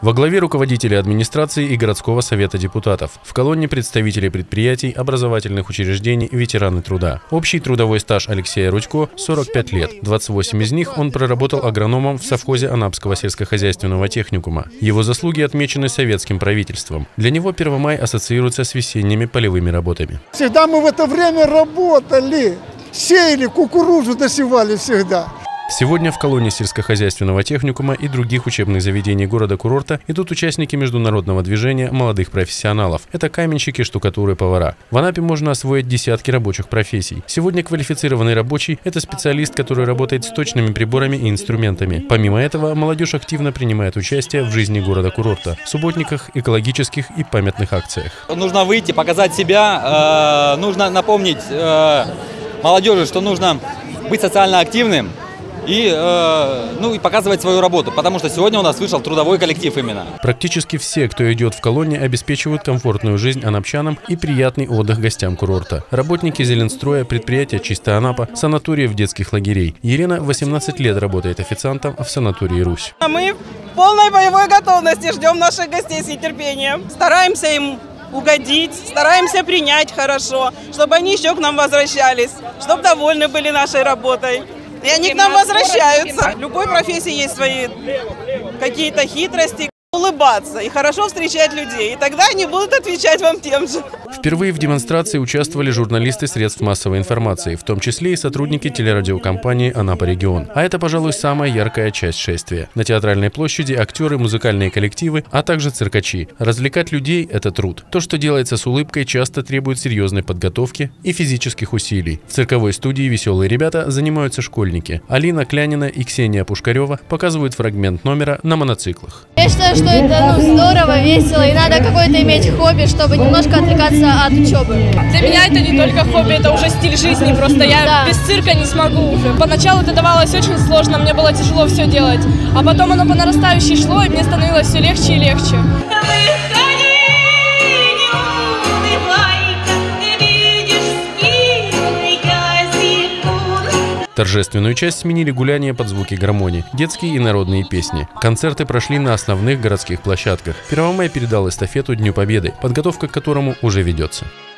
Во главе руководители администрации и городского совета депутатов. В колонне представители предприятий, образовательных учреждений, ветераны труда. Общий трудовой стаж Алексея Рудько – 45 лет. 28 из них он проработал агрономом в совхозе Анапского сельскохозяйственного техникума. Его заслуги отмечены советским правительством. Для него 1 мая ассоциируется с весенними полевыми работами. Всегда мы в это время работали, сеяли, кукурузу досевали всегда. Сегодня в колонне сельскохозяйственного техникума и других учебных заведений города-курорта идут участники международного движения молодых профессионалов. Это каменщики, штукатуры, повара. В Анапе можно освоить десятки рабочих профессий. Сегодня квалифицированный рабочий – это специалист, который работает с точными приборами и инструментами. Помимо этого, молодежь активно принимает участие в жизни города-курорта, субботниках, экологических и памятных акциях. Нужно выйти, показать себя, нужно напомнить молодежи, что нужно быть социально активным. И показывать свою работу, потому что сегодня у нас вышел трудовой коллектив именно. Практически все, кто идет в колонне, обеспечивают комфортную жизнь анапчанам и приятный отдых гостям курорта. Работники Зеленстроя, предприятия «Чистая Анапа», санаториев, детских лагерей. Елена 18 лет работает официантом в санатории «Русь». Мы в полной боевой готовности ждем наших гостей с нетерпением. Стараемся им угодить, стараемся принять хорошо, чтобы они еще к нам возвращались, чтобы довольны были нашей работой. И они к нам возвращаются. В любой профессии есть свои какие-то хитрости. Улыбаться и хорошо встречать людей. И тогда они будут отвечать вам тем же. Впервые в демонстрации участвовали журналисты средств массовой информации, в том числе и сотрудники телерадиокомпании «Анапа-регион». А это, пожалуй, самая яркая часть шествия. На театральной площади актеры, музыкальные коллективы, а также циркачи. Развлекать людей – это труд. То, что делается с улыбкой, часто требует серьезной подготовки и физических усилий. В цирковой студии «Веселые ребята» занимаются школьники. Алина Клянина и Ксения Пушкарева показывают фрагмент номера на моноциклах. Я считаю, что это здорово, весело, и надо какое-то иметь хобби, чтобы немножко отвлекаться от учебы. Для меня это не только хобби, это уже стиль жизни, просто я без цирка не смогу уже. Поначалу это давалось очень сложно, мне было тяжело все делать, а потом оно по нарастающей шло, и мне становилось все легче и легче. Торжественную часть сменили гуляния под звуки гармонии, детские и народные песни. Концерты прошли на основных городских площадках. 1 мая передал эстафету Дню Победы, подготовка к которому уже ведется.